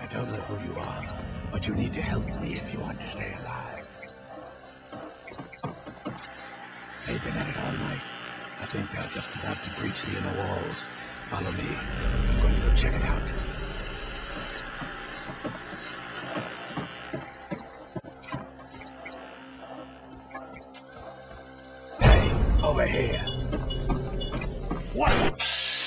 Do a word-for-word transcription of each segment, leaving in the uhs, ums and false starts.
I don't know who you are, but you need to help me if you want to stay alive. They've been at it all night. I think they're just about to breach the inner walls. Follow me. I'm going to go check it out. Hey, over here. What?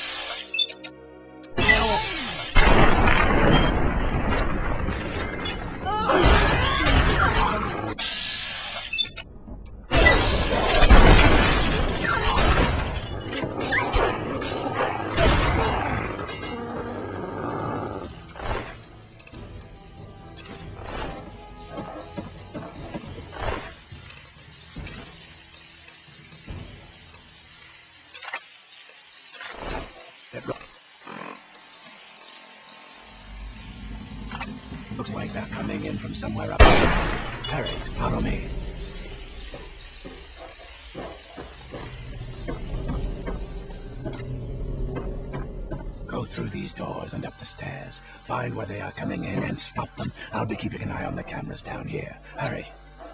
Looks like they're coming in from somewhere up. Hurry, follow me. Go through these doors and up the stairs. Find where they are coming in and stop them. I'll be keeping an eye on the cameras down here. Hurry.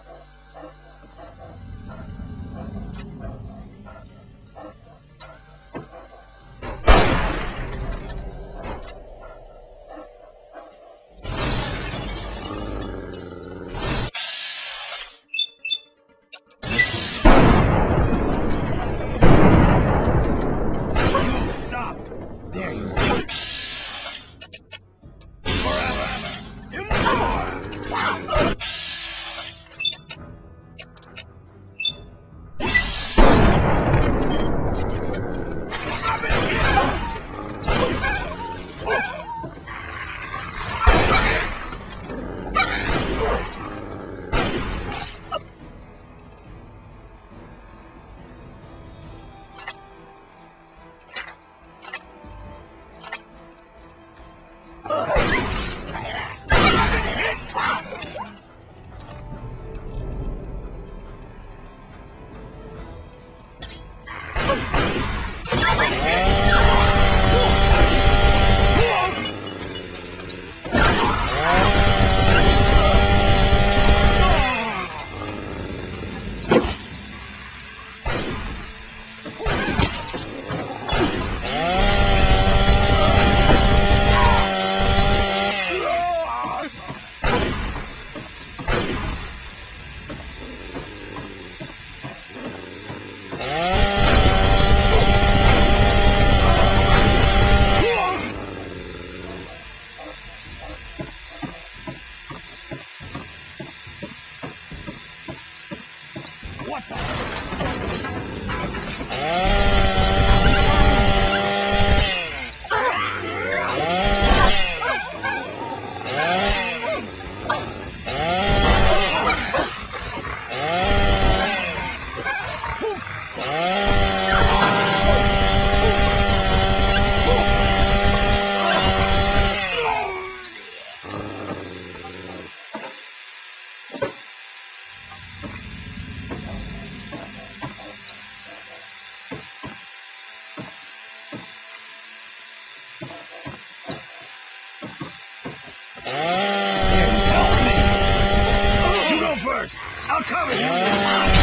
You go first. I'll cover you.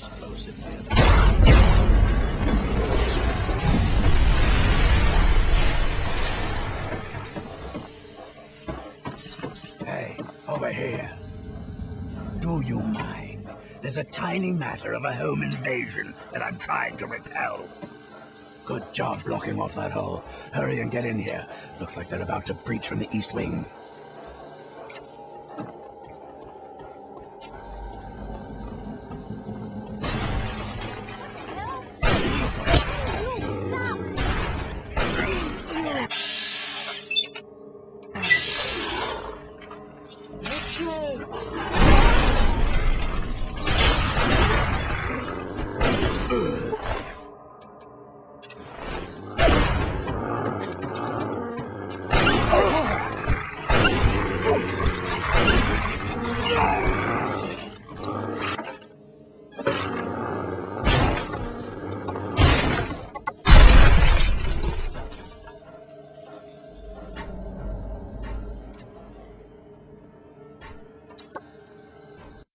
explosive near. Hey, over here. Do you mind? There's a tiny matter of a home invasion that I'm trying to repel. Good job blocking off that hole. Hurry and get in here. Looks like they're about to breach from the east wing. Ugh.